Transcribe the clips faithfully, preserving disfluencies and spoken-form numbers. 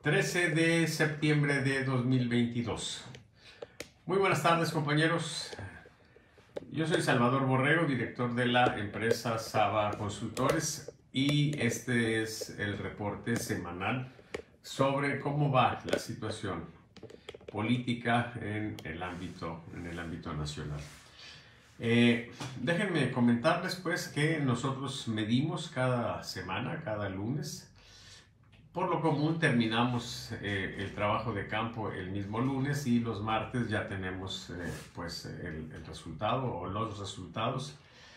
trece de septiembre de dos mil veintidós. Muy buenas tardes, compañeros. Yo soy Salvador Borrego, director de la empresa Saba Consultores, y este es el reporte semanal sobre cómo va la situación política en el ámbito, en el ámbito nacional. Eh, déjenme comentarles pues que nosotros medimos cada semana, cada lunes. Por lo común terminamos eh, el trabajo de campo el mismo lunes y los martes ya tenemos eh, pues el, el resultado o los resultados.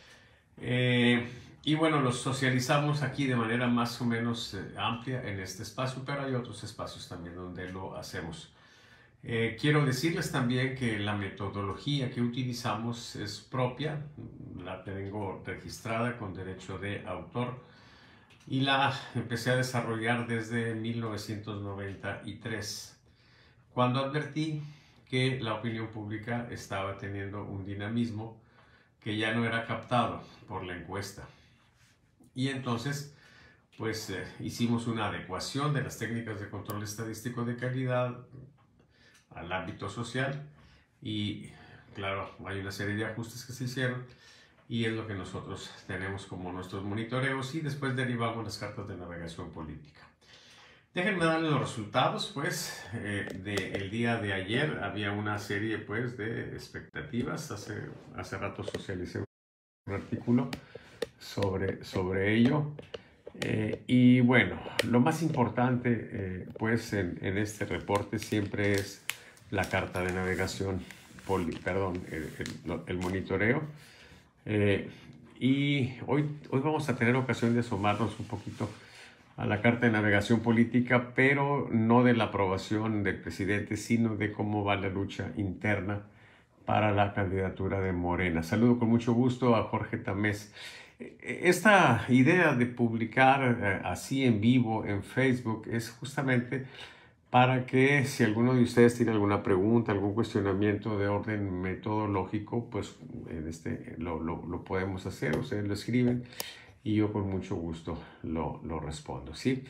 Eh, y bueno, los socializamos aquí de manera más o menos eh, amplia en este espacio, pero hay otros espacios también donde lo hacemos. Eh, quiero decirles también que la metodología que utilizamos es propia, la tengo registrada con derecho de autor y la empecé a desarrollar desde mil novecientos noventa y tres, cuando advertí que la opinión pública estaba teniendo un dinamismo que ya no era captado por la encuesta. Y entonces, pues eh, hicimos una adecuación de las técnicas de control estadístico de calidad al ámbito social y, claro, hay una serie de ajustes que se hicieron y es lo que nosotros tenemos como nuestros monitoreos y después derivamos las cartas de navegación política. Déjenme darles los resultados, pues, eh, del día de ayer. Había una serie, pues, de expectativas. Hace, hace rato socialicé un artículo sobre, sobre ello. Eh, y bueno, lo más importante, eh, pues, en, en este reporte siempre es la carta de navegación, poli, perdón, el, el, el monitoreo. Eh, y hoy, hoy vamos a tener ocasión de asomarnos un poquito a la carta de navegación política, pero no de la aprobación del presidente, sino de cómo va la lucha interna para la candidatura de Morena. Saludo con mucho gusto a Jorge Tamés. Esta idea de publicar eh, así en vivo en Facebook es justamente para que si alguno de ustedes tiene alguna pregunta, algún cuestionamiento de orden metodológico, pues en este, lo, lo, lo podemos hacer, ustedes lo escriben y yo con mucho gusto lo, lo respondo, ¿sí?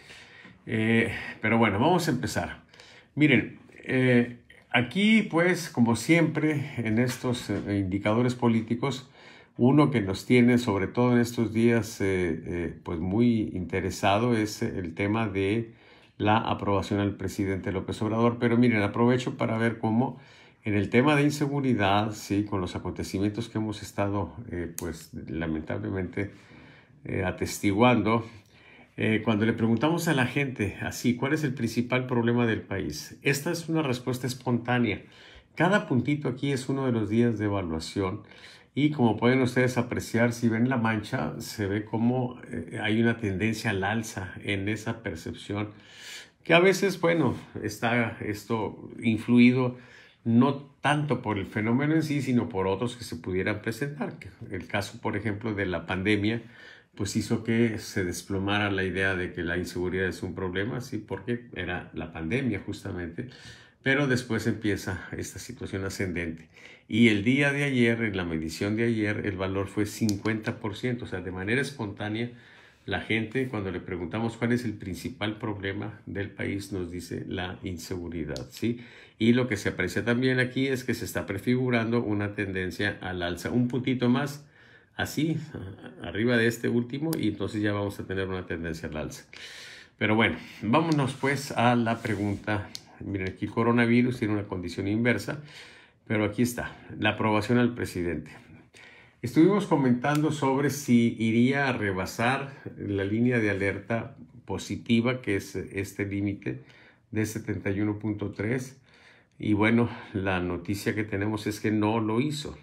Eh, pero bueno, vamos a empezar. Miren, eh, aquí pues como siempre en estos eh, indicadores políticos, uno que nos tiene sobre todo en estos días eh, eh, pues muy interesado es el tema de la aprobación al presidente López Obrador. Pero miren, aprovecho para ver cómo en el tema de inseguridad, sí, con los acontecimientos que hemos estado, eh, pues lamentablemente eh, atestiguando, eh, cuando le preguntamos a la gente así, ¿cuál es el principal problema del país? Esta es una respuesta espontánea. Cada puntito aquí es uno de los días de evaluación. Y como pueden ustedes apreciar, si ven la mancha, se ve como eh, hay una tendencia al alza en esa percepción, que a veces, bueno, está esto influido no tanto por el fenómeno en sí, sino por otros que se pudieran presentar. El caso, por ejemplo, de la pandemia, pues hizo que se desplomara la idea de que la inseguridad es un problema, sí, porque era la pandemia justamente. Pero después empieza esta situación ascendente. Y el día de ayer, en la medición de ayer, el valor fue cincuenta por ciento. O sea, de manera espontánea, la gente, cuando le preguntamos cuál es el principal problema del país, nos dice la inseguridad, ¿sí? Y lo que se aprecia también aquí es que se está prefigurando una tendencia al alza. Un puntito más, así, arriba de este último, y entonces ya vamos a tener una tendencia al alza. Pero bueno, vámonos pues a la pregunta. Miren, aquí el coronavirus tiene una condición inversa, pero aquí está, la aprobación al presidente. Estuvimos comentando sobre si iría a rebasar la línea de alerta positiva, que es este límite de setenta y uno punto tres, y bueno, la noticia que tenemos es que no lo hizo.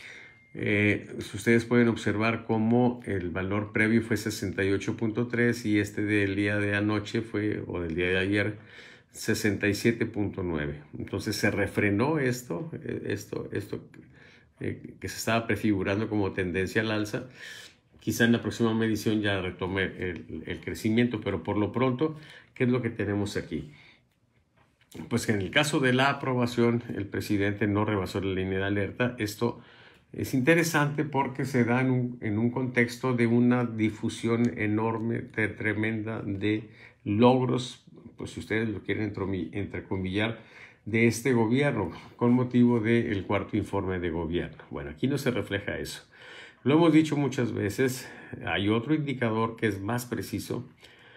Eh, ustedes pueden observar cómo el valor previo fue sesenta y ocho punto tres y este del día de anoche fue, o del día de ayer, sesenta y siete punto nueve. Entonces se refrenó esto, esto, esto eh, que se estaba prefigurando como tendencia al alza. Quizá en la próxima medición ya retome el, el crecimiento, pero por lo pronto, ¿qué es lo que tenemos aquí? Pues que en el caso de la aprobación, el presidente no rebasó la línea de alerta. Esto es interesante porque se da en un, en un contexto de una difusión enorme, de, tremenda de logros pues si ustedes lo quieren entrecomillar, de este gobierno, con motivo del cuarto informe de gobierno. Bueno, aquí no se refleja eso. Lo hemos dicho muchas veces, hay otro indicador que es más preciso,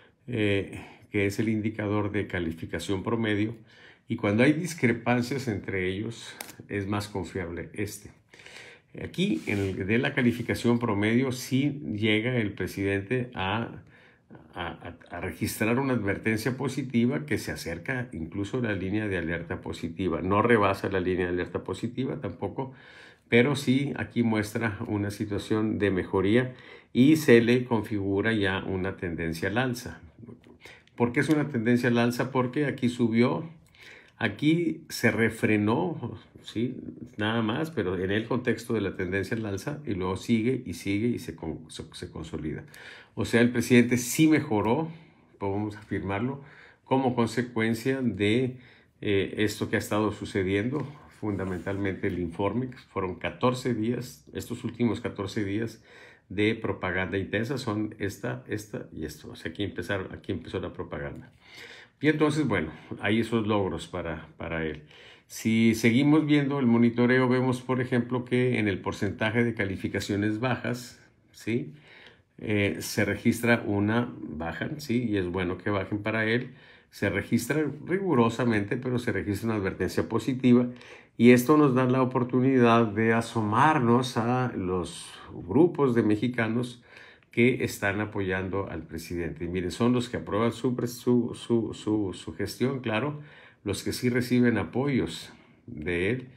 eh, que es el indicador de calificación promedio, y cuando hay discrepancias entre ellos, es más confiable este. Aquí, en el de la calificación promedio, sí llega el presidente a, a, a registrar una advertencia positiva que se acerca incluso a la línea de alerta positiva. No rebasa la línea de alerta positiva tampoco, pero sí aquí muestra una situación de mejoría y se le configura ya una tendencia al alza. ¿Por qué es una tendencia al alza? Porque aquí subió, aquí se refrenó, ¿sí? Nada más, pero en el contexto de la tendencia al alza, y luego sigue y sigue y se, se, se consolida. O sea, el presidente sí mejoró, podemos afirmarlo, como consecuencia de eh, esto que ha estado sucediendo, fundamentalmente el informe, que fueron catorce días, estos últimos catorce días de propaganda intensa son esta, esta y esto. O sea, aquí, empezaron, aquí empezó la propaganda. Y entonces, bueno, hay esos logros para, para él. Si seguimos viendo el monitoreo, vemos, por ejemplo, que en el porcentaje de calificaciones bajas, ¿sí? Eh, se registra una baja, ¿sí? Y es bueno que bajen para él. Se registra rigurosamente, pero se registra una advertencia positiva. Y esto nos da la oportunidad de asomarnos a los grupos de mexicanos que están apoyando al presidente. Y miren, son los que aprueban su, su, su, su, su gestión, claro, los que sí reciben apoyos de él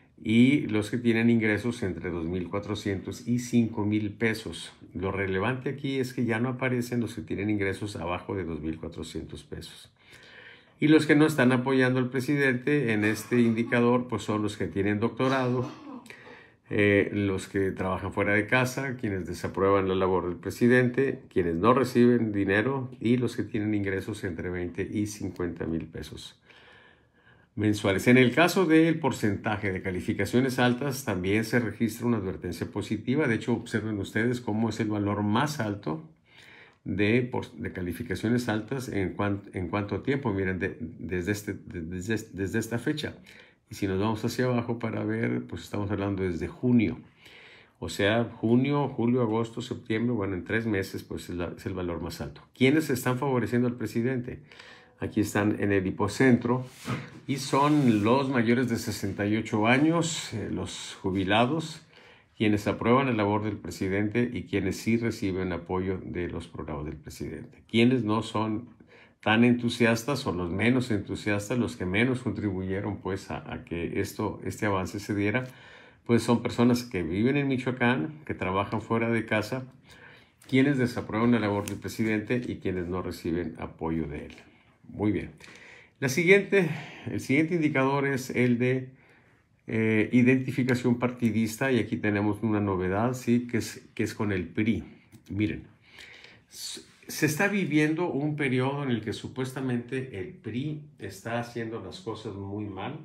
y los que tienen ingresos entre dos mil cuatrocientos y cinco mil pesos. Lo relevante aquí es que ya no aparecen los que tienen ingresos abajo de dos mil cuatrocientos pesos. Y los que no están apoyando al presidente en este indicador, pues son los que tienen doctorado, eh, los que trabajan fuera de casa, quienes desaprueban la labor del presidente, quienes no reciben dinero y los que tienen ingresos entre veinte y cincuenta mil pesos mensuales. En el caso del porcentaje de calificaciones altas, también se registra una advertencia positiva. De hecho, observen ustedes cómo es el valor más alto de, de calificaciones altas en, cuan, en cuánto tiempo. Miren, de, desde, este, desde, desde esta fecha. Y si nos vamos hacia abajo para ver, pues estamos hablando desde junio. O sea, junio, julio, agosto, septiembre, bueno, en tres meses, pues es, la, es el valor más alto. ¿Quiénes están favoreciendo al presidente? Aquí están en el hipocentro y son los mayores de sesenta y ocho años, eh, los jubilados, quienes aprueban la labor del presidente y quienes sí reciben apoyo de los programas del presidente. Quienes no son tan entusiastas, son los menos entusiastas, los que menos contribuyeron pues a, a que esto, este avance se diera, pues son personas que viven en Michoacán, que trabajan fuera de casa, quienes desaprueban la labor del presidente y quienes no reciben apoyo de él. Muy bien. La siguiente, el siguiente indicador es el de eh, identificación partidista, y aquí tenemos una novedad, ¿sí? que, es, que es con el P R I. Miren, se está viviendo un periodo en el que supuestamente el P R I está haciendo las cosas muy mal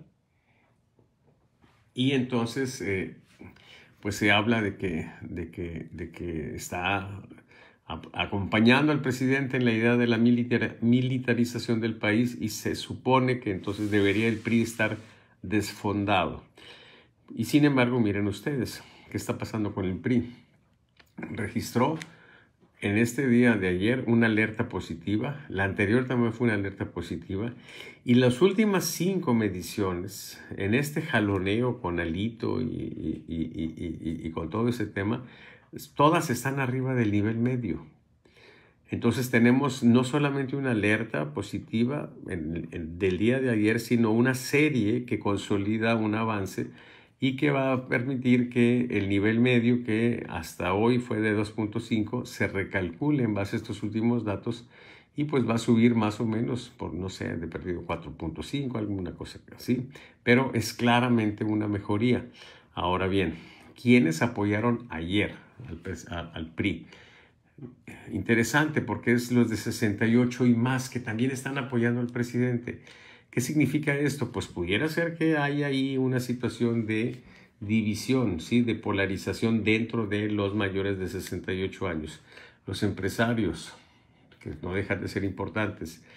y entonces eh, pues se habla de que, de que, de que está acompañando al presidente en la idea de la militar, militarización del país, y se supone que entonces debería el P R I estar desfondado. Y sin embargo, miren ustedes, ¿qué está pasando con el P R I? Registró en este día de ayer una alerta positiva, la anterior también fue una alerta positiva, y las últimas cinco mediciones, en este jaloneo con Alito y, y, y, y, y con todo ese tema, todas están arriba del nivel medio. Entonces tenemos no solamente una alerta positiva en, en, del día de ayer, sino una serie que consolida un avance y que va a permitir que el nivel medio, que hasta hoy fue de dos punto cinco, se recalcule en base a estos últimos datos y pues va a subir más o menos por, no sé, de perdido cuatro punto cinco, alguna cosa así, pero es claramente una mejoría. Ahora bien, ¿quiénes apoyaron ayer al, al P R I? Interesante, porque es los de sesenta y ocho y más que también están apoyando al presidente. ¿Qué significa esto? Pues pudiera ser que haya ahí una situación de división, ¿sí? De polarización dentro de los mayores de sesenta y ocho años. Los empresarios, que no dejan de ser importantes,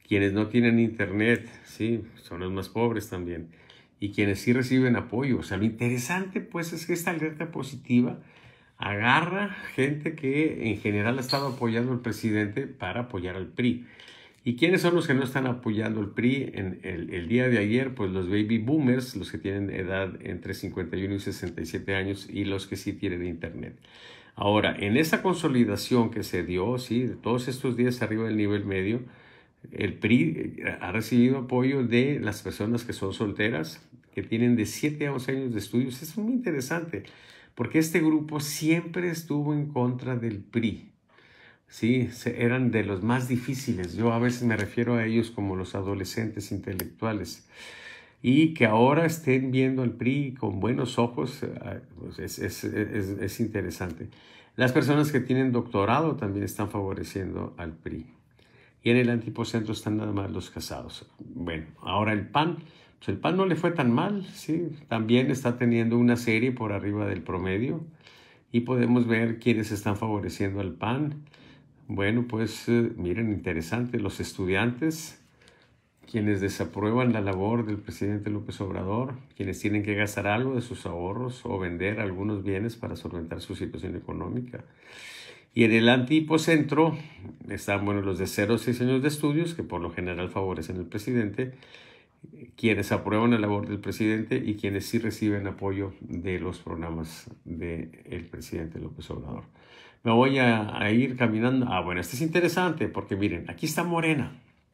Quienes no tienen internet, sí, son los más pobres también. Y quienes sí reciben apoyo. O sea, lo interesante pues es que esta alerta positiva agarra gente que en general ha estado apoyando al presidente para apoyar al P R I. ¿Y quiénes son los que no están apoyando al P R I en el, el día de ayer? Pues los baby boomers, los que tienen edad entre cincuenta y uno y sesenta y siete años, y los que sí tienen internet. Ahora, en esa consolidación que se dio, sí, todos estos días arriba del nivel medio, el P R I ha recibido apoyo de las personas que son solteras, que tienen de siete a once años de estudios. Es muy interesante, porque este grupo siempre estuvo en contra del P R I. Sí, eran de los más difíciles. Yo a veces me refiero a ellos como los adolescentes intelectuales. Y que ahora estén viendo al P R I con buenos ojos, pues es, es, es, es interesante. Las personas que tienen doctorado también están favoreciendo al P R I. Y en el antipocentro están nada más los casados. Bueno, ahora el P A N. Pues el P A N no le fue tan mal, ¿sí? También está teniendo una serie por arriba del promedio. Y podemos ver quiénes están favoreciendo al P A N. Bueno, pues eh, miren, interesante, los estudiantes, quienes desaprueban la labor del presidente López Obrador, quienes tienen que gastar algo de sus ahorros o vender algunos bienes para solventar su situación económica. Y en el antipocentro están, bueno, los de cero a seis años de estudios, que por lo general favorecen al presidente, quienes aprueban la labor del presidente y quienes sí reciben apoyo de los programas del presidente López Obrador. Me voy a, a ir caminando. Ah, bueno, esto es interesante porque miren, aquí está Morena.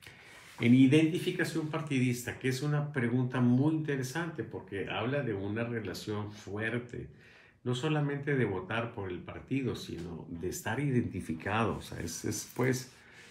En identificación partidista, que es una pregunta muy interesante porque habla de una relación fuerte, no solamente de votar por el partido, sino de estar identificado. O sea, es, es pues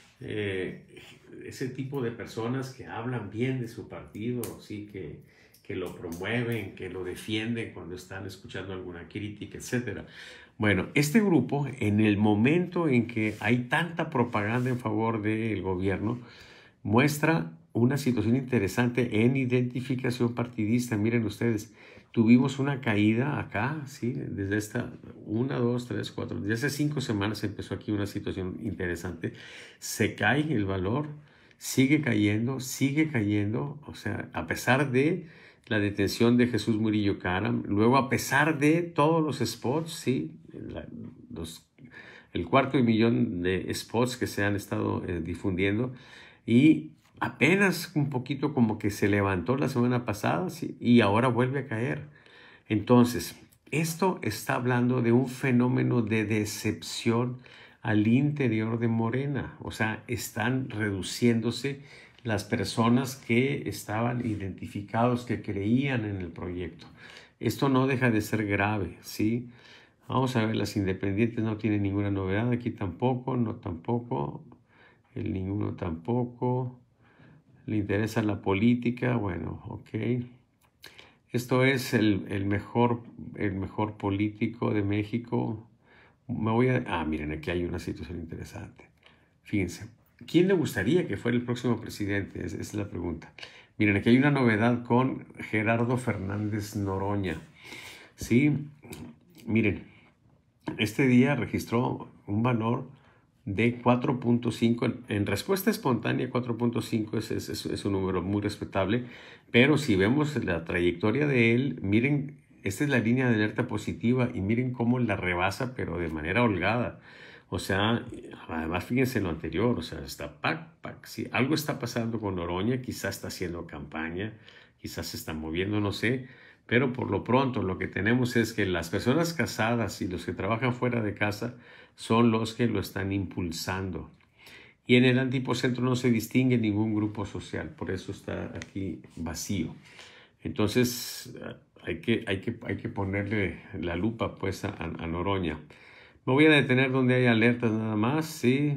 eh, ese tipo de personas que hablan bien de su partido, ¿sí? que, que lo promueven, que lo defienden cuando están escuchando alguna crítica, etcétera. Bueno, este grupo, en el momento en que hay tanta propaganda en favor del gobierno, muestra una situación interesante en identificación partidista. Miren ustedes, tuvimos una caída acá, ¿sí? Desde esta una, dos, tres, cuatro, desde hace cinco semanas empezó aquí una situación interesante. Se cae el valor, sigue cayendo, sigue cayendo, o sea, a pesar de la detención de Jesús Murillo Caram, luego a pesar de todos los spots, ¿sí? La, los, el cuarto de millón de spots que se han estado eh, difundiendo, y apenas un poquito como que se levantó la semana pasada, ¿sí? Y ahora vuelve a caer. Entonces, esto está hablando de un fenómeno de decepción al interior de Morena. O sea, están reduciéndose las personas que estaban identificados, que creían en el proyecto. Esto no deja de ser grave, ¿sí? Vamos a ver, las independientes no tienen ninguna novedad, aquí tampoco, no tampoco, el ninguno tampoco. Le interesa la política, bueno, ok. Esto es el, el, mejor, el mejor político de México. Me voy a... Ah, miren, aquí hay una situación interesante. Fíjense, ¿quién le gustaría que fuera el próximo presidente? Esa es la pregunta. Miren, aquí hay una novedad con Gerardo Fernández Noroña. Sí, miren, este día registró un valor de cuatro punto cinco. En respuesta espontánea, cuatro punto cinco es, es, es un número muy respetable, pero si vemos la trayectoria de él, miren, esta es la línea de alerta positiva y miren cómo la rebasa, pero de manera holgada. O sea, además fíjense en lo anterior, o sea, está pac, pac. Si algo está pasando con Noroña, quizás está haciendo campaña, quizás se está moviendo, no sé, pero por lo pronto lo que tenemos es que las personas casadas y los que trabajan fuera de casa son los que lo están impulsando. Y en el antipocentro no se distingue ningún grupo social, por eso está aquí vacío. Entonces hay que, hay que, hay que ponerle la lupa pues a, a Noroña. Me voy a detener donde hay alertas nada más, ¿sí?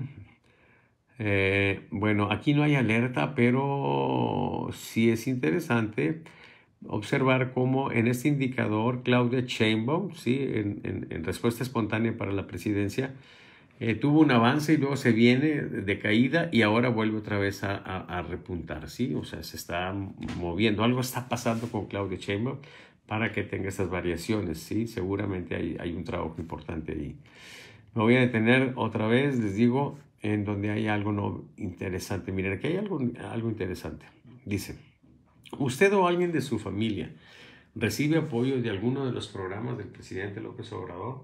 Eh, bueno, aquí no hay alerta, pero sí es interesante observar cómo en este indicador Claudia Sheinbaum, ¿sí? en, en, en respuesta espontánea para la presidencia, eh, tuvo un avance y luego se viene de caída y ahora vuelve otra vez a, a, a repuntar, ¿sí? O sea, se está moviendo. Algo está pasando con Claudia Sheinbaum para que tenga estas variaciones, ¿sí? Seguramente hay, hay un trabajo importante ahí. Me voy a detener otra vez, les digo, en donde hay algo no interesante. Miren, aquí hay algo, algo interesante. Dice, ¿usted o alguien de su familia recibe apoyo de alguno de los programas del presidente López Obrador?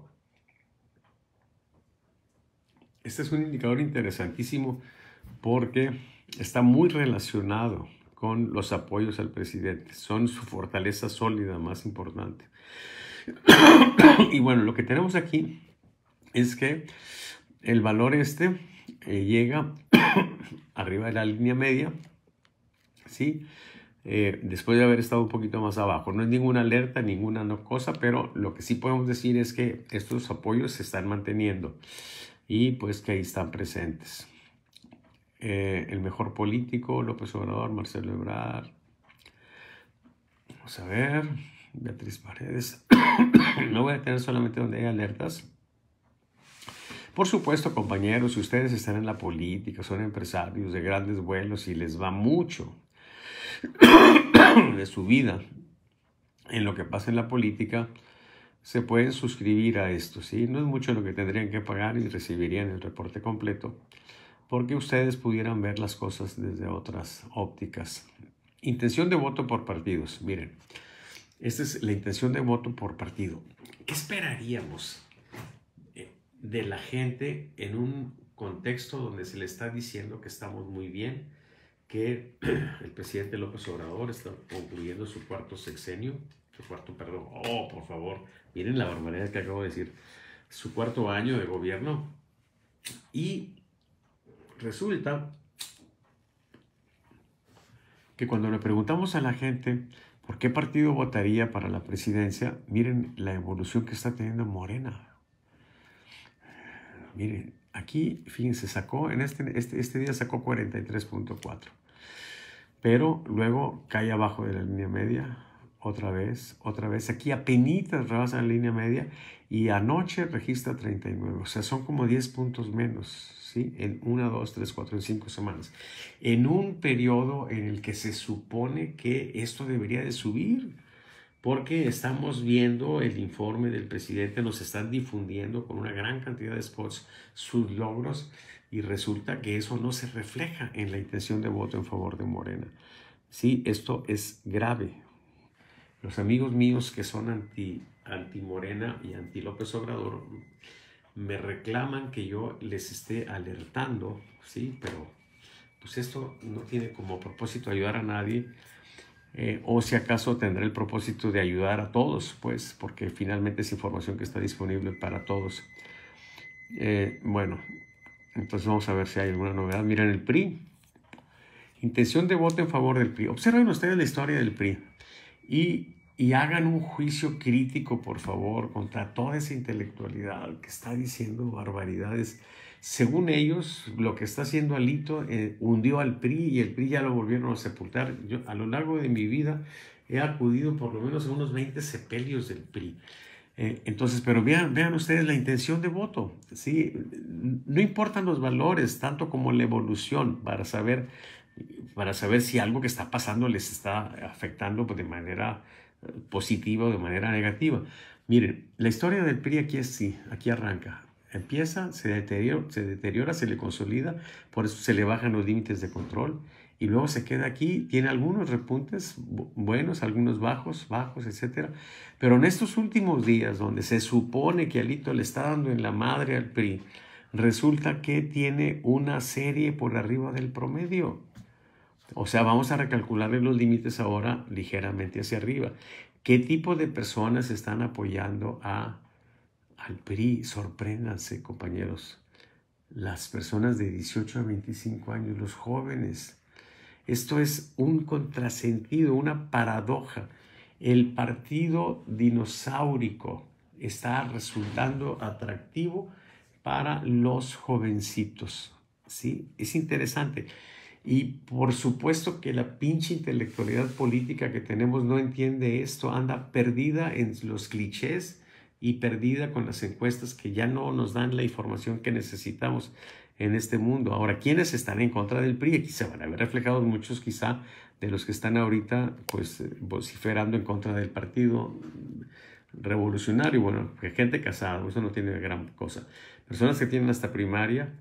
Este es un indicador interesantísimo porque está muy relacionado con los apoyos al presidente. Son su fortaleza sólida más importante. Y bueno, lo que tenemos aquí es que el valor este eh, llega arriba de la línea media, ¿sí? Eh, después de haber estado un poquito más abajo. No es ninguna alerta, ninguna no cosa, pero lo que sí podemos decir es que estos apoyos se están manteniendo y pues que ahí están presentes. Eh, el mejor político, López Obrador, Marcelo Ebrard. Vamos a ver, Beatriz Paredes. No voy a tener solamente donde hay alertas. Por supuesto, compañeros, si ustedes están en la política, son empresarios de grandes vuelos y les va mucho de su vida en lo que pasa en la política, se pueden suscribir a esto, ¿sí? No es mucho lo que tendrían que pagar y recibirían el reporte completo, porque ustedes pudieran ver las cosas desde otras ópticas. Intención de voto por partidos. Miren, esta es la intención de voto por partido. ¿Qué esperaríamos de la gente en un contexto donde se le está diciendo que estamos muy bien, que el presidente López Obrador está concluyendo su cuarto sexenio, su cuarto, perdón, oh, por favor, miren la barbaridad que acabo de decir, su cuarto año de gobierno, y resulta que cuando le preguntamos a la gente por qué partido votaría para la presidencia, miren la evolución que está teniendo Morena. Miren, aquí, fíjense, sacó, en este, este, este día sacó cuarenta y tres punto cuatro. Pero luego cae abajo de la línea media, otra vez, otra vez. Aquí apenitas rebasa la línea media y anoche registra treinta y nueve. O sea, son como diez puntos menos, ¿sí? En una, dos, tres, cuatro, en cinco semanas. En un periodo en el que se supone que esto debería de subir. Porque estamos viendo el informe del presidente, nos están difundiendo con una gran cantidad de spots sus logros y resulta que eso no se refleja en la intención de voto en favor de Morena. Sí, esto es grave. Los amigos míos que son anti, anti Morena y anti López Obrador me reclaman que yo les esté alertando, sí, pero pues esto no tiene como propósito ayudar a nadie. Eh, o si acaso tendrá el propósito de ayudar a todos, pues, porque finalmente es información que está disponible para todos. Eh, bueno, entonces vamos a ver si hay alguna novedad. Miren el P R I. Intención de voto en favor del P R I. Observen ustedes la historia del P R I y, y hagan un juicio crítico, por favor, contra toda esa intelectualidad que está diciendo barbaridades. Según ellos, lo que está haciendo Alito eh, hundió al P R I y el P R I ya lo volvieron a sepultar. Yo a lo largo de mi vida he acudido por lo menos a unos veinte sepelios del P R I. Eh, entonces, pero vean, vean ustedes la intención de voto, ¿sí? No importan los valores, tanto como la evolución, para saber, para saber si algo que está pasando les está afectando de manera positiva o de manera negativa. Miren, la historia del P R I aquí es sí, aquí arranca. Empieza, se deteriora, se deteriora, se le consolida, por eso se le bajan los límites de control y luego se queda aquí, tiene algunos repuntes buenos, algunos bajos, bajos, etcétera. Pero en estos últimos días, donde se supone que Alito le está dando en la madre al P R I, resulta que tiene una serie por arriba del promedio. O sea, vamos a recalcularle los límites ahora ligeramente hacia arriba. ¿Qué tipo de personas están apoyando a al P R I? Sorpréndanse, compañeros. Las personas de dieciocho a veinticinco años, los jóvenes. Esto es un contrasentido, una paradoja. El partido dinosaurico está resultando atractivo para los jovencitos, ¿sí? Es interesante. Y por supuesto que la pinche intelectualidad política que tenemos no entiende esto, anda perdida en los clichés y perdida con las encuestas que ya no nos dan la información que necesitamos en este mundo. Ahora, ¿quiénes están en contra del P R I? Aquí se van a ver reflejados muchos quizá de los que están ahorita pues vociferando en contra del partido revolucionario. Bueno, gente casada, eso no tiene gran cosa. Personas que tienen hasta primaria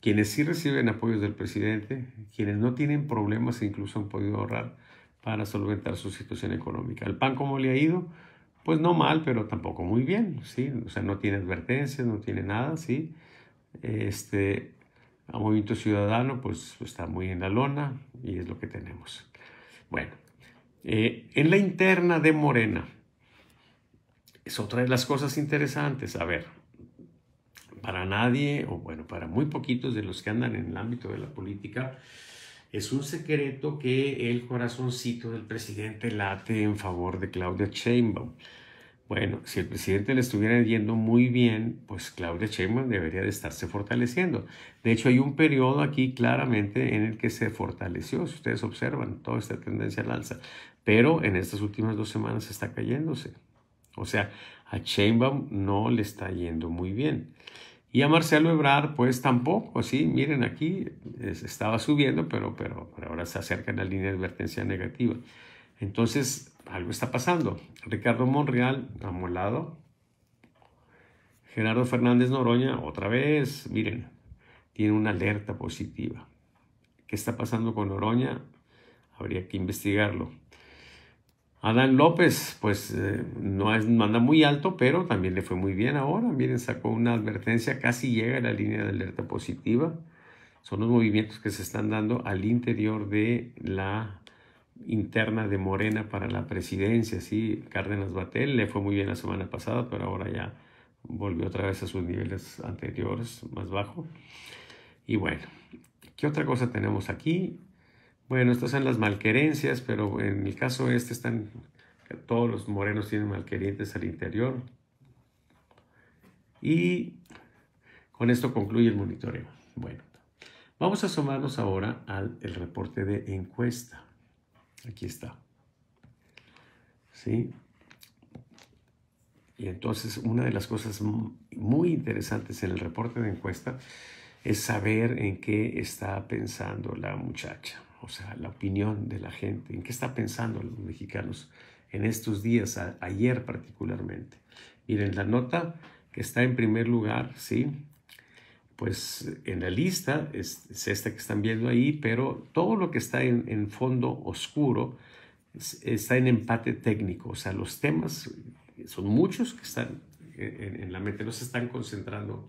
quienes sí reciben apoyos del presidente, quienes no tienen problemas e incluso han podido ahorrar para solventar su situación económica. ¿El P A N cómo le ha ido? Pues no mal, pero tampoco muy bien, ¿sí? O sea, no tiene advertencias, no tiene nada, ¿sí? Este, a Movimiento Ciudadano, pues está muy en la lona y es lo que tenemos. Bueno, eh, en la interna de Morena, es otra de las cosas interesantes. A ver, para nadie, o bueno, para muy poquitos de los que andan en el ámbito de la política, es un secreto que el corazoncito del presidente late en favor de Claudia Sheinbaum. Bueno, si el presidente le estuviera yendo muy bien, pues Claudia Sheinbaum debería de estarse fortaleciendo. De hecho, hay un periodo aquí claramente en el que se fortaleció, si ustedes observan, toda esta tendencia al alza. Pero en estas últimas dos semanas está cayéndose. O sea, a Sheinbaum no le está yendo muy bien. Y a Marcelo Ebrard, pues tampoco, sí, miren aquí, es, estaba subiendo, pero, pero, pero ahora se acerca a la línea de advertencia negativa. Entonces, algo está pasando. Ricardo Monreal, amolado. Gerardo Fernández Noroña, otra vez, miren, tiene una alerta positiva. ¿Qué está pasando con Noroña? Habría que investigarlo. Adán López, pues eh, no, es, no anda muy alto, pero también le fue muy bien ahora. Miren, sacó una advertencia, casi llega a la línea de alerta positiva. Son los movimientos que se están dando al interior de la interna de Morena para la presidencia. Sí, Cárdenas Batel le fue muy bien la semana pasada, pero ahora ya volvió otra vez a sus niveles anteriores, más bajo. Y bueno, ¿qué otra cosa tenemos aquí? Bueno, estas son las malquerencias, pero en el caso este están, todos los morenos tienen malquerientes al interior. Y con esto concluye el monitoreo. Bueno, vamos a asomarnos ahora al el reporte de encuesta. Aquí está. ¿Sí? Y entonces una de las cosas muy interesantes en el reporte de encuesta es saber en qué está pensando la muchacha. O sea, la opinión de la gente, en qué está pensando los mexicanos en estos días, a, ayer particularmente. Miren, la nota que está en primer lugar, ¿sí? Pues en la lista es, es esta que están viendo ahí, pero todo lo que está en, en fondo oscuro es, está en empate técnico. O sea, los temas son muchos que están en, en la mente, no se están concentrando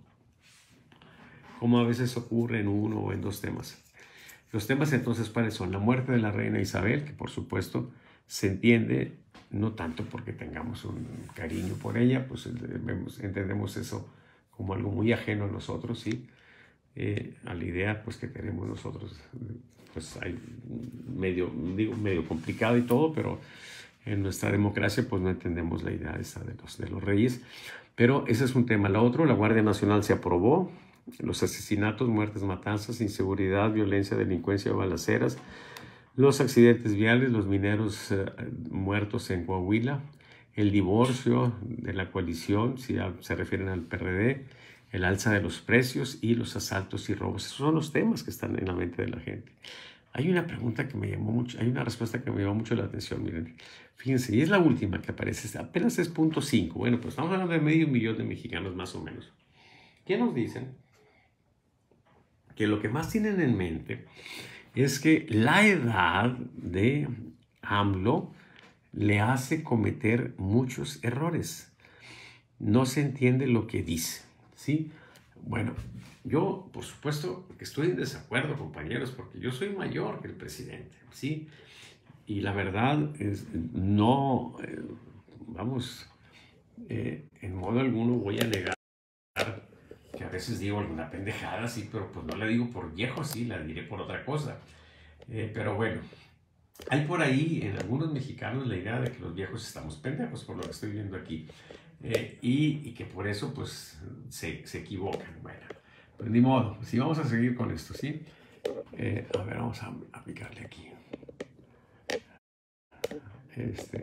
como a veces ocurre en uno o en dos temas. Los temas entonces, ¿cuáles son? La muerte de la reina Isabel, que por supuesto se entiende, no tanto porque tengamos un cariño por ella, pues entendemos eso como algo muy ajeno a nosotros, ¿sí? Eh, a la idea pues, que tenemos nosotros, pues hay medio, digo, medio complicado y todo, pero en nuestra democracia pues no entendemos la idea esa de los, de los reyes. Pero ese es un tema. La otra, la Guardia Nacional se aprobó. Los asesinatos, muertes, matanzas, inseguridad, violencia, delincuencia, balaceras, los accidentes viales, los mineros eh, muertos en Coahuila, el divorcio de la coalición, si se refieren al P R D, el alza de los precios y los asaltos y robos. Esos son los temas que están en la mente de la gente. Hay una pregunta que me llamó mucho, hay una respuesta que me llamó mucho la atención, miren. Fíjense, y es la última que aparece, apenas es punto cinco. Bueno, pues estamos hablando de medio millón de mexicanos más o menos. ¿Qué nos dicen? Que lo que más tienen en mente es que la edad de AMLO le hace cometer muchos errores. No se entiende lo que dice, ¿sí? Bueno, yo, por supuesto, que estoy en desacuerdo, compañeros, porque yo soy mayor que el presidente, ¿sí? Y la verdad es, no, eh, vamos, eh, en modo alguno voy a negar que a veces digo alguna pendejada, sí, pero pues no la digo por viejo, sí, la diré por otra cosa. Eh, pero bueno, hay por ahí en algunos mexicanos la idea de que los viejos estamos pendejos, por lo que estoy viendo aquí, eh, y, y que por eso pues se, se equivocan. Bueno, pues ni modo, sí, vamos a seguir con esto, ¿sí? Eh, a ver, vamos a aplicarle aquí. Este,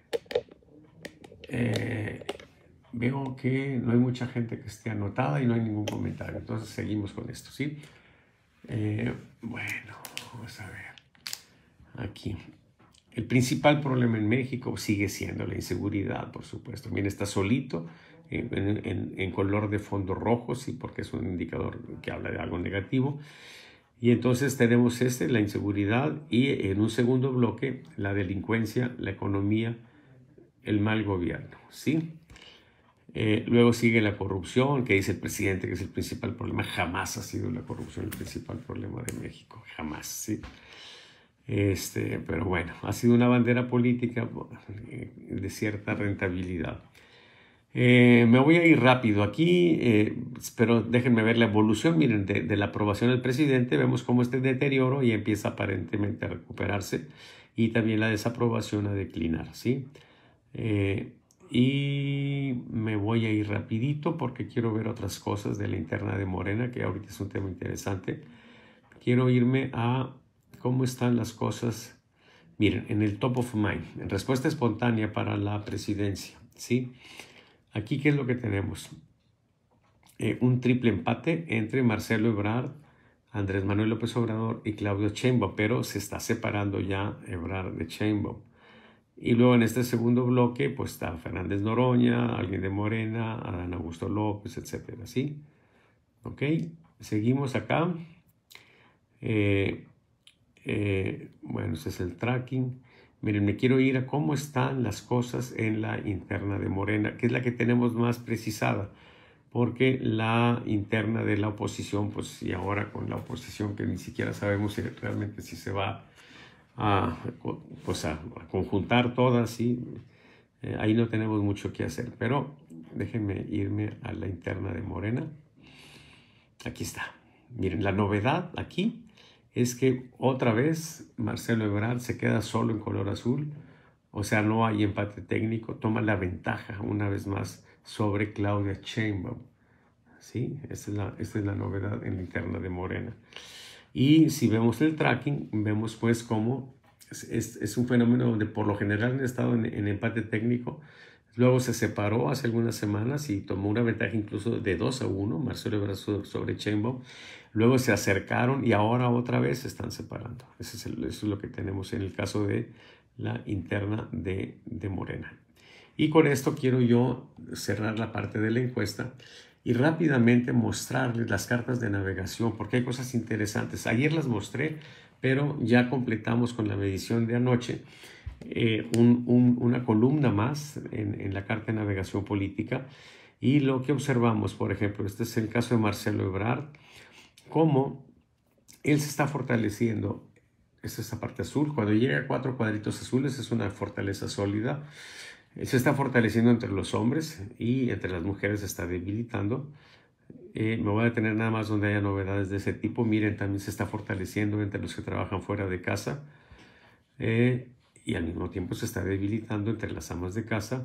eh, veo que no hay mucha gente que esté anotada y no hay ningún comentario, entonces seguimos con esto, ¿sí? Eh, bueno, vamos a ver. Aquí. El principal problema en México sigue siendo la inseguridad, por supuesto. Miren, está solito en, en, en color de fondo rojo, sí, porque es un indicador que habla de algo negativo. Y entonces tenemos este, la inseguridad, y en un segundo bloque, la delincuencia, la economía, el mal gobierno, ¿sí? Eh, luego sigue la corrupción, que dice el presidente que es el principal problema. Jamás ha sido la corrupción el principal problema de México, jamás, ¿sí? Este, pero bueno, ha sido una bandera política de cierta rentabilidad. Eh, me voy a ir rápido aquí, eh, pero déjenme ver la evolución. Miren, de, de la aprobación del presidente vemos cómo este deterioro y empieza aparentemente a recuperarse, y también la desaprobación a declinar, ¿sí? Eh, y me voy a ir rapidito porque quiero ver otras cosas de la interna de Morena, que ahorita es un tema interesante. Quiero irme a cómo están las cosas. Miren, en el top of mind, en respuesta espontánea para la presidencia, ¿sí? Aquí, ¿qué es lo que tenemos? Eh, un triple empate entre Marcelo Ebrard, Andrés Manuel López Obrador y Claudio Sheinbaum, pero se está separando ya Ebrard de Sheinbaum. Y luego en este segundo bloque, pues está Fernández Noroña, alguien de Morena, Adán Augusto López, etcétera, ¿sí? Ok, seguimos acá. Eh, eh, bueno, ese es el tracking. Miren, me quiero ir a cómo están las cosas en la interna de Morena, que es la que tenemos más precisada, porque la interna de la oposición, pues y ahora con la oposición que ni siquiera sabemos si realmente si se va a, pues a, a conjuntar todas, ¿sí? Eh, ahí no tenemos mucho que hacer, pero déjenme irme a la interna de Morena. Aquí está. Miren, la novedad aquí es que otra vez Marcelo Ebrard se queda solo en color azul, o sea, no hay empate técnico, toma la ventaja una vez más sobre Claudia Sheinbaum, ¿sí? Esta es la, esta es la novedad en la interna de Morena. Y si vemos el tracking, vemos pues cómo es, es, es un fenómeno donde por lo general han estado en, en empate técnico. Luego se separó hace algunas semanas y tomó una ventaja incluso de dos a uno, Marcelo Ebrard sobre Sheinbaum. Luego se acercaron y ahora otra vez se están separando. Eso es, el, eso es lo que tenemos en el caso de la interna de, de Morena. Y con esto quiero yo cerrar la parte de la encuesta y rápidamente mostrarles las cartas de navegación, porque hay cosas interesantes. Ayer las mostré, pero ya completamos con la medición de anoche eh, un, un, una columna más en, en la carta de navegación política. Y lo que observamos, por ejemplo, este es el caso de Marcelo Ebrard, cómo él se está fortaleciendo. Esta es la parte azul. Cuando llega a cuatro cuadritos azules es una fortaleza sólida. Se está fortaleciendo entre los hombres y entre las mujeres se está debilitando. Eh, me voy a detener nada más donde haya novedades de ese tipo. Miren, también se está fortaleciendo entre los que trabajan fuera de casa. Eh, y al mismo tiempo se está debilitando entre las amas de casa.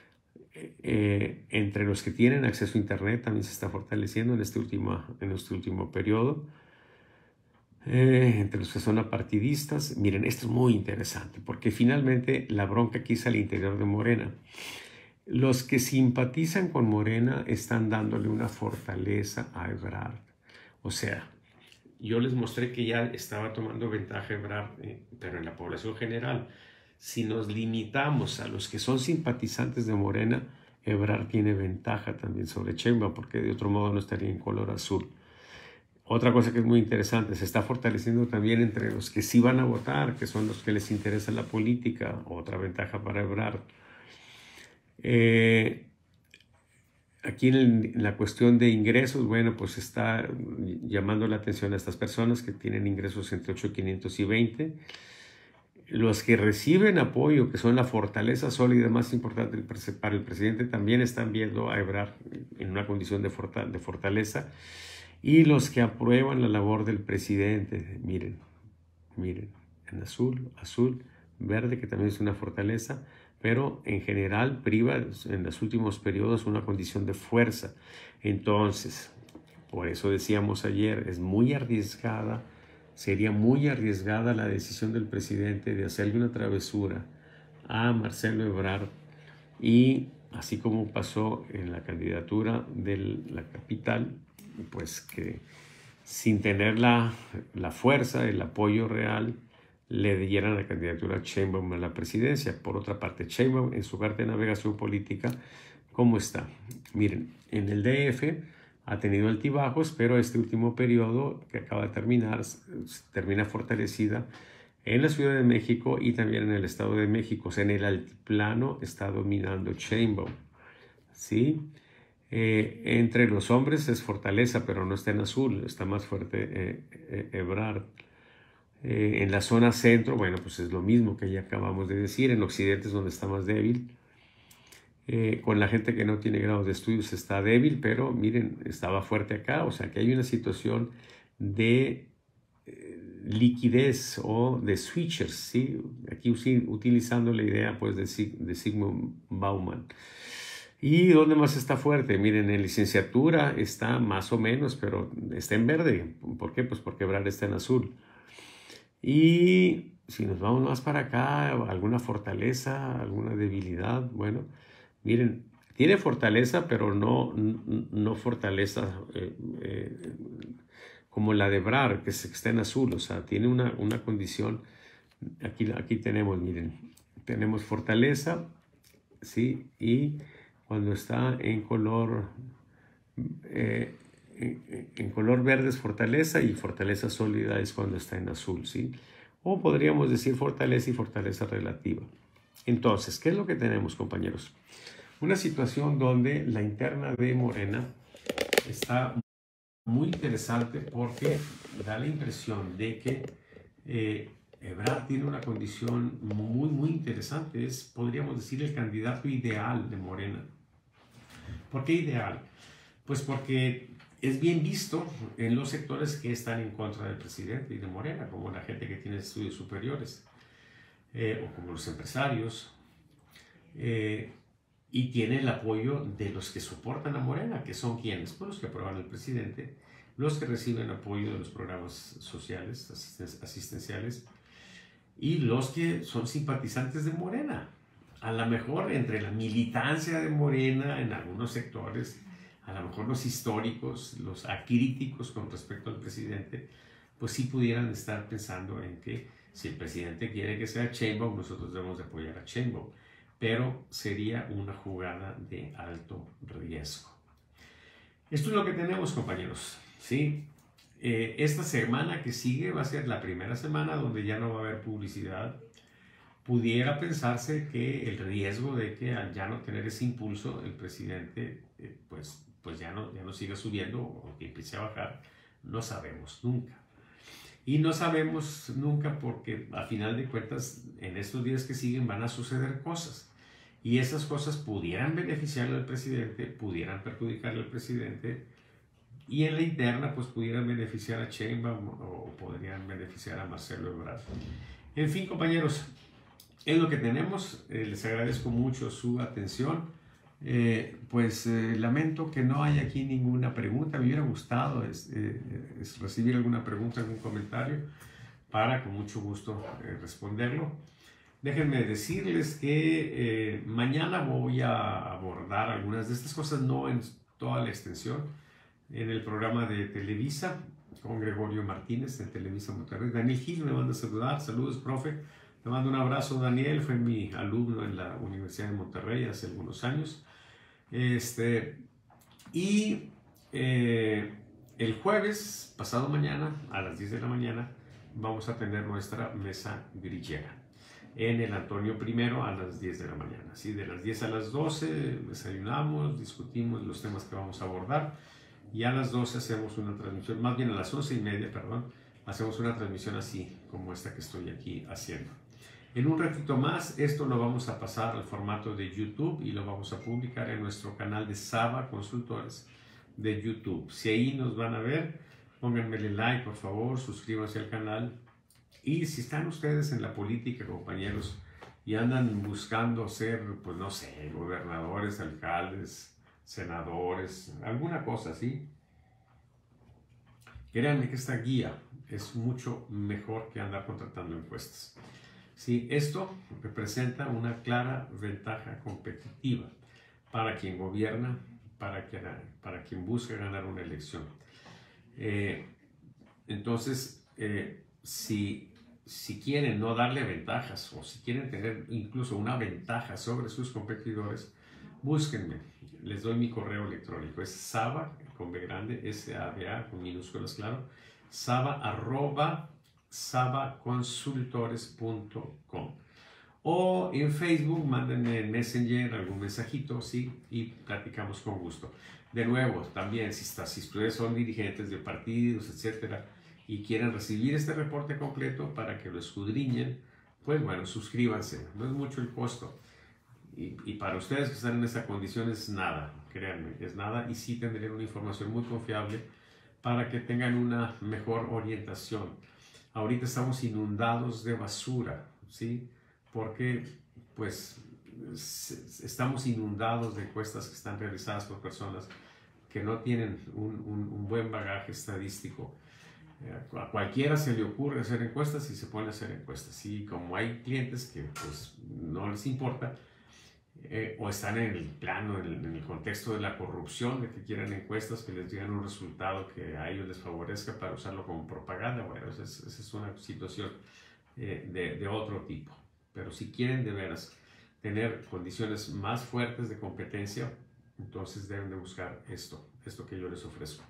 Eh, entre los que tienen acceso a internet también se está fortaleciendo en este último, en este último periodo. Eh, entre los que son apartidistas. Miren, esto es muy interesante porque finalmente la bronca aquí es al interior de Morena. Los que simpatizan con Morena están dándole una fortaleza a Ebrard. O sea, yo les mostré que ya estaba tomando ventaja Ebrard, eh, pero en la población general. Si nos limitamos a los que son simpatizantes de Morena, Ebrard tiene ventaja también sobre Sheinbaum, porque de otro modo no estaría en color azul. Otra cosa que es muy interesante, se está fortaleciendo también entre los que sí van a votar, que son los que les interesa la política. Otra ventaja para Ebrard. Eh, aquí en, el, en la cuestión de ingresos, bueno, pues está llamando la atención a estas personas que tienen ingresos entre ocho mil quinientos y veinte. Los que reciben apoyo, que son la fortaleza sólida más importante para el presidente, también están viendo a Ebrard en una condición de, forta, de fortaleza. Y los que aprueban la labor del presidente, miren, miren, en azul, azul, verde, que también es una fortaleza, pero en general priva en los últimos periodos una condición de fuerza. Entonces, por eso decíamos ayer, es muy arriesgada, sería muy arriesgada la decisión del presidente de hacerle una travesura a Marcelo Ebrard, y así como pasó en la candidatura de la capital, pues que sin tener la, la fuerza, el apoyo real, le dieran la candidatura a Sheinbaum a la presidencia. Por otra parte, Sheinbaum en su carta de navegación política ¿cómo está? Miren, en el D F ha tenido altibajos, pero este último periodo que acaba de terminar, termina fortalecida en la Ciudad de México y también en el Estado de México. O sea, en el altiplano está dominando Sheinbaum, ¿sí? Eh, entre los hombres es fortaleza, pero no está en azul, está más fuerte eh, eh, Ebrard. Eh, en la zona centro, bueno, pues es lo mismo que ya acabamos de decir. En occidente es donde está más débil. Eh, con la gente que no tiene grados de estudios está débil, pero miren, estaba fuerte acá. O sea que hay una situación de eh, liquidez o de switchers, ¿sí? Aquí utilizando la idea pues de, Sig de Sigmund Bauman. ¿Y dónde más está fuerte? Miren, en licenciatura está más o menos, pero está en verde. ¿Por qué? Pues porque Ebrard está en azul. Y si nos vamos más para acá, alguna fortaleza, alguna debilidad, bueno, miren, tiene fortaleza, pero no, no fortaleza eh, eh, como la de Ebrard, que está en azul, o sea, tiene una, una condición, aquí, aquí tenemos, miren, tenemos fortaleza, ¿sí? Y cuando está en color, eh, en, en color verde es fortaleza y fortaleza sólida es cuando está en azul, ¿sí? O podríamos decir fortaleza y fortaleza relativa. Entonces, ¿qué es lo que tenemos, compañeros? Una situación donde la interna de Morena está muy interesante porque da la impresión de que eh, Ebrard tiene una condición muy, muy interesante. Es, podríamos decir, el candidato ideal de Morena. ¿Por qué ideal? Pues porque es bien visto en los sectores que están en contra del presidente y de Morena, como la gente que tiene estudios superiores, eh, o como los empresarios, eh, y tiene el apoyo de los que soportan a Morena, que son quienes, pues los que aprueban al presidente, los que reciben apoyo de los programas sociales, asisten asistenciales, y los que son simpatizantes de Morena. A lo mejor entre la militancia de Morena en algunos sectores, a lo mejor los históricos, los acríticos con respecto al presidente, pues sí pudieran estar pensando en que si el presidente quiere que sea Sheinbaum, nosotros debemos de apoyar a Sheinbaum, pero sería una jugada de alto riesgo. Esto es lo que tenemos, compañeros, ¿sí? Eh, esta semana que sigue va a ser la primera semana donde ya no va a haber publicidad. Pudiera pensarse que el riesgo de que al ya no tener ese impulso, el presidente eh, pues, pues ya, no, ya no siga subiendo o que empiece a bajar, no sabemos nunca. Y no sabemos nunca porque a final de cuentas en estos días que siguen van a suceder cosas. Y esas cosas pudieran beneficiarle al presidente, pudieran perjudicarle al presidente, y en la interna pues pudieran beneficiar a Sheinbaum o podrían beneficiar a Marcelo Ebrard. En fin, compañeros, es lo que tenemos. Eh, les agradezco mucho su atención. Eh, pues eh, lamento que no haya aquí ninguna pregunta. Me hubiera gustado es, eh, es recibir alguna pregunta, algún comentario para con mucho gusto eh, responderlo. Déjenme decirles que eh, mañana voy a abordar algunas de estas cosas, no en toda la extensión, en el programa de Televisa con Gregorio Martínez en Televisa Monterrey. Daniel Gil me manda a saludar. Saludos, profe. Te mando un abrazo, Daniel. Fue mi alumno en la Universidad de Monterrey hace algunos años. Este, y eh, el jueves, pasado mañana, a las diez de la mañana, vamos a tener nuestra mesa grillera en el Antonio Primero a las diez de la mañana. ¿Sí? De las diez a las doce desayunamos, discutimos los temas que vamos a abordar y a las doce hacemos una transmisión, más bien a las once y media, perdón, hacemos una transmisión así como esta que estoy aquí haciendo. En un ratito más esto lo vamos a pasar al formato de YouTube y lo vamos a publicar en nuestro canal de Saba Consultores de YouTube. Si ahí nos van a ver, pónganmele like por favor, suscríbanse al canal. Y si están ustedes en la política, compañeros, y andan buscando ser, pues no sé, gobernadores, alcaldes, senadores, alguna cosa así, créanme que esta guía es mucho mejor que andar contratando encuestas. Sí, esto representa una clara ventaja competitiva para quien gobierna, para quien, para quien busca ganar una elección. Eh, entonces, eh, si, si quieren no darle ventajas o si quieren tener incluso una ventaja sobre sus competidores, búsquenme, les doy mi correo electrónico, es saba, con B grande, S A B A, con minúsculas, claro, saba arroba sabaconsultores punto com. O en Facebook, mándenme en Messenger algún mensajito, sí, y platicamos con gusto. De nuevo, también, si, está, si ustedes son dirigentes de partidos, etcétera, y quieren recibir este reporte completo para que lo escudriñen, pues bueno, suscríbanse, no es mucho el costo. Y, y para ustedes que están en esta condición es nada, créanme, es nada, y sí tendrán una información muy confiable para que tengan una mejor orientación. Ahorita estamos inundados de basura, ¿sí? Porque pues estamos inundados de encuestas que están realizadas por personas que no tienen un, un, un buen bagaje estadístico. Eh, a cualquiera se le ocurre hacer encuestas y se pone a hacer encuestas. Y como hay clientes que pues no les importa, eh, o están en el plano, en el, en el contexto de la corrupción, de que quieren encuestas que les digan un resultado que a ellos les favorezca para usarlo como propaganda, bueno, esa es, esa es una situación eh, de, de otro tipo. Pero si quieren de veras tener condiciones más fuertes de competencia, entonces deben de buscar esto, esto que yo les ofrezco.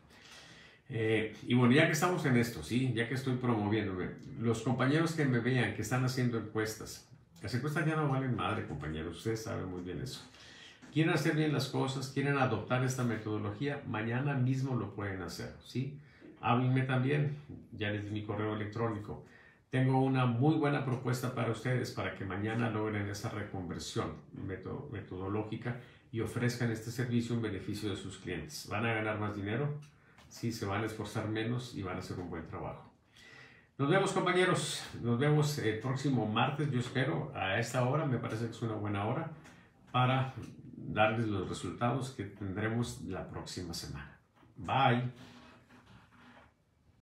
Eh, y bueno, ya que estamos en esto, ¿sí? Ya que estoy promoviéndome, los compañeros que me vean, que están haciendo encuestas, las encuestas ya no valen madre, compañeros, ustedes saben muy bien eso. Quieren hacer bien las cosas, quieren adoptar esta metodología, mañana mismo lo pueden hacer, ¿sí? Háblenme también, ya les di mi correo electrónico. Tengo una muy buena propuesta para ustedes para que mañana logren esa reconversión metodológica y ofrezcan este servicio en beneficio de sus clientes. ¿Van a ganar más dinero? Sí, se van a esforzar menos y van a hacer un buen trabajo. Nos vemos, compañeros. Nos vemos el próximo martes, yo espero, a esta hora. Me parece que es una buena hora para darles los resultados que tendremos la próxima semana. Bye.